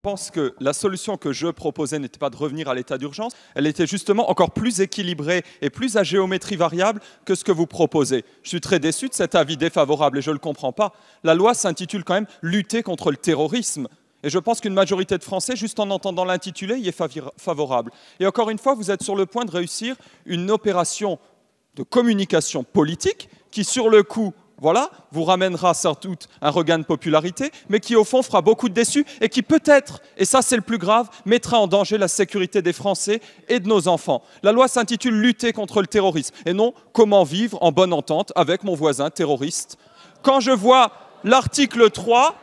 pense que la solution que je proposais n'était pas de revenir à l'état d'urgence, elle était justement encore plus équilibrée et plus à géométrie variable que ce que vous proposez. Je suis très déçu de cet avis défavorable et je ne le comprends pas. La loi s'intitule quand même « Lutter contre le terrorisme ». Et je pense qu'une majorité de Français, juste en entendant l'intitulé, y est favorable. Et encore une fois, vous êtes sur le point de réussir une opération de communication politique qui, sur le coup, voilà, vous ramènera sans doute un regain de popularité, mais qui au fond fera beaucoup de déçus et qui peut-être, et ça c'est le plus grave, mettra en danger la sécurité des Français et de nos enfants. La loi s'intitule « Lutter contre le terrorisme » et non « Comment vivre en bonne entente avec mon voisin terroriste ». Quand je vois l'article 3,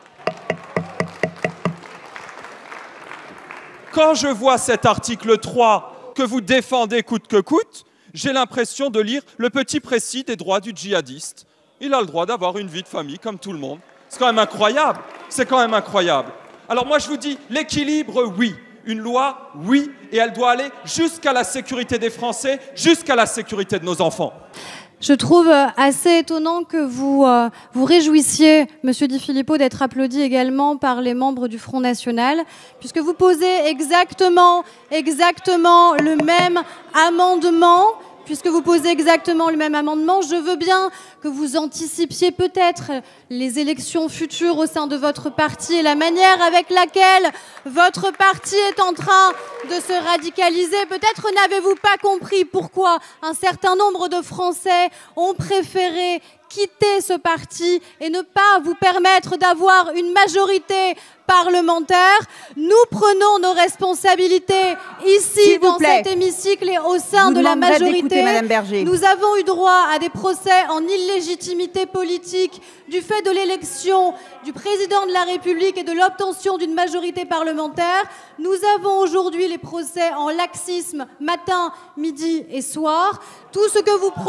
quand je vois cet article 3 que vous défendez coûte que coûte, j'ai l'impression de lire le petit précis des droits du djihadiste. Il a le droit d'avoir une vie de famille comme tout le monde. C'est quand même incroyable. C'est quand même incroyable. Alors moi je vous dis, l'équilibre, oui. Une loi, oui. Et elle doit aller jusqu'à la sécurité des Français, jusqu'à la sécurité de nos enfants. Je trouve assez étonnant que vous vous réjouissiez, Monsieur Di Filippo, d'être applaudi également par les membres du Front National, puisque vous posez exactement le même amendement. Puisque vous posez exactement le même amendement, je veux bien que vous anticipiez peut-être les élections futures au sein de votre parti et la manière avec laquelle votre parti est en train de se radicaliser. Peut-être n'avez-vous pas compris pourquoi un certain nombre de Français ont préféré quitter ce parti et ne pas vous permettre d'avoir une majorité parlementaire. Nous prenons nos responsabilités ici dans cet hémicycle et au sein de la majorité. Nous avons eu droit à des procès en illégitimité politique du fait de l'élection du président de la République et de l'obtention d'une majorité parlementaire. Nous avons aujourd'hui les procès en laxisme matin, midi et soir. Tout ce que vous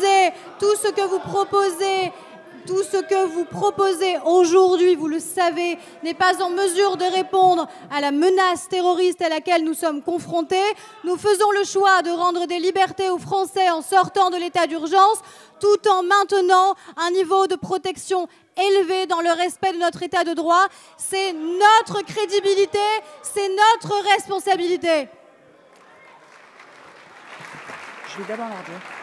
proposez aujourd'hui, vous le savez, n'est pas en mesure de répondre à la menace terroriste à laquelle nous sommes confrontés. Nous faisons le choix de rendre des libertés aux Français en sortant de l'état d'urgence, tout en maintenant un niveau de protection élevé dans le respect de notre état de droit. C'est notre crédibilité, c'est notre responsabilité. Je vais d'abord leur dire.